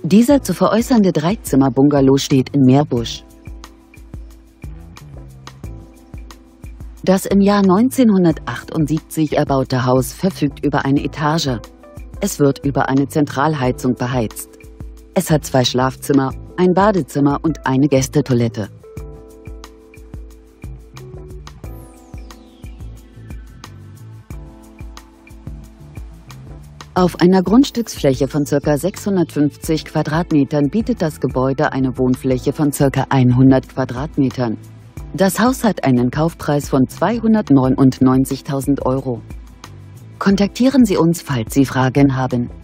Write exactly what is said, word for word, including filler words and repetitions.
Dieser zu veräußernde Dreizimmer-Bungalow steht in Meerbusch. Das im Jahr neunzehnhundertachtundsiebzig erbaute Haus verfügt über eine Etage. Es wird über eine Zentralheizung beheizt. Es hat zwei Schlafzimmer, ein Badezimmer und eine Gästetoilette. Auf einer Grundstücksfläche von ca. sechshundertfünfzig Quadratmetern bietet das Gebäude eine Wohnfläche von ca. hundert Quadratmetern. Das Haus hat einen Kaufpreis von zweihundertneunundneunzigtausend Euro. Kontaktieren Sie uns, falls Sie Fragen haben.